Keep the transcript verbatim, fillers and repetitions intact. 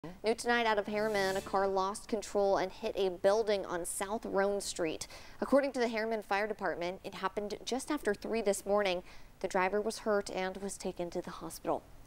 New tonight out of Harriman, a car lost control and hit a building on South Roane Street. According to the Harriman Fire Department, it happened just after three this morning. The driver was hurt and was taken to the hospital.